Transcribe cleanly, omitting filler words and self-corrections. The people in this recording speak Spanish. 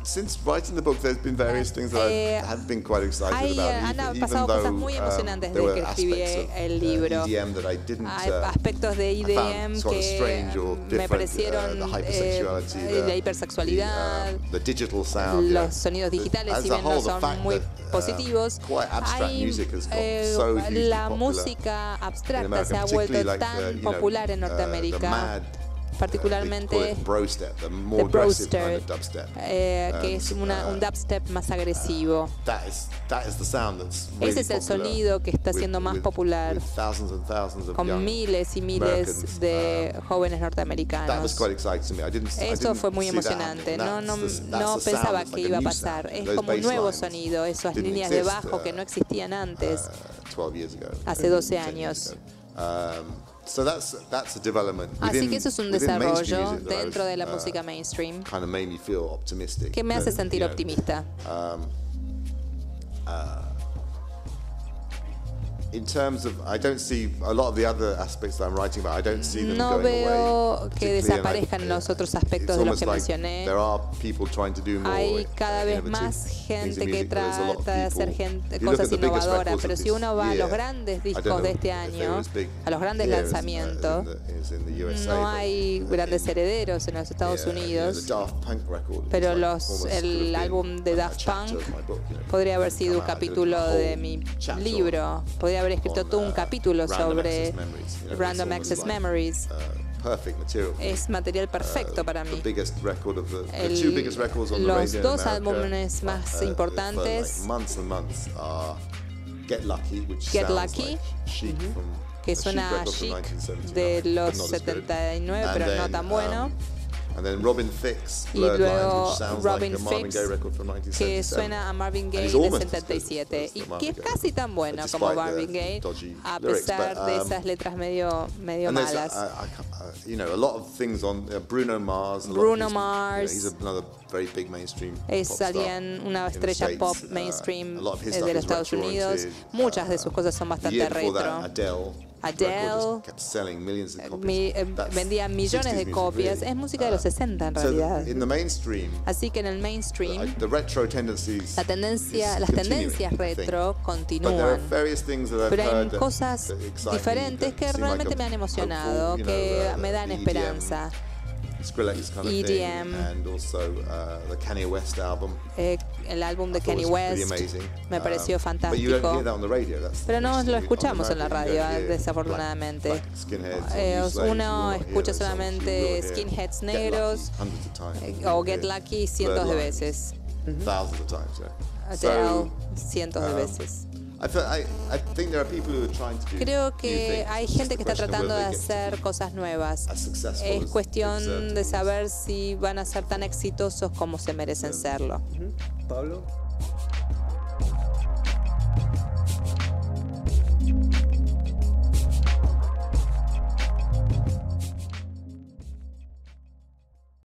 since writing the book, there's been various things that I have been quite excited about. Han pasado cosas muy emocionantes desde que escribí el libro. Hay aspectos de EDM que me parecieron la hipersexualidad, los sonidos digitales, si bien no son muy positivos. La música abstracta se ha vuelto tan popular en Norteamérica, particularmente the brostep, que es un dubstep más agresivo. Ese es el sonido que está siendo más popular, con miles y miles de jóvenes norteamericanos. Eso fue muy emocionante. No pensaba que iba a pasar. Es como un nuevo sonido, esas líneas de bajo que no existían antes, hace 12 años. Así que eso es un desarrollo dentro de la música mainstream que me hace sentir optimista. No veo que desaparezcan los otros aspectos de los que mencioné. Hay cada vez más gente que trata de hacer cosas innovadoras, pero si uno va a los grandes discos de este año, a los grandes lanzamientos, no hay grandes herederos en los Estados Unidos, pero el álbum de Daft Punk podría haber sido un capítulo de mi libro. Podría haber escrito todo un capítulo sobre Random Access Memories. Es material perfecto para mí. Los dos álbumes más importantes, Get Lucky, que suena a Chic de los 79, pero no tan bueno. Y luego Robin Fix, que suena a Marvin Gaye de 77, y que es casi tan bueno como Marvin Gaye, a pesar de esas letras medio malas. Bruno Mars es alguien, una estrella pop mainstream de los Estados Unidos. Muchas de sus cosas son bastante retro. Adele vendía millones de copias. Es música de los 60 en realidad. Así que en el mainstream las tendencias retro continúan. Pero hay cosas diferentes que realmente me han emocionado, que me dan esperanza. EDM, el álbum de Kanye West me pareció fantástico, pero no lo escuchamos en la radio, desafortunadamente. Uno escucha solamente Skinheads negros o Get Lucky cientos de veces. Adele cientos de veces. Creo que hay gente que está tratando de hacer cosas nuevas. Es cuestión de saber si van a ser tan exitosos como se merecen serlo. Pablo.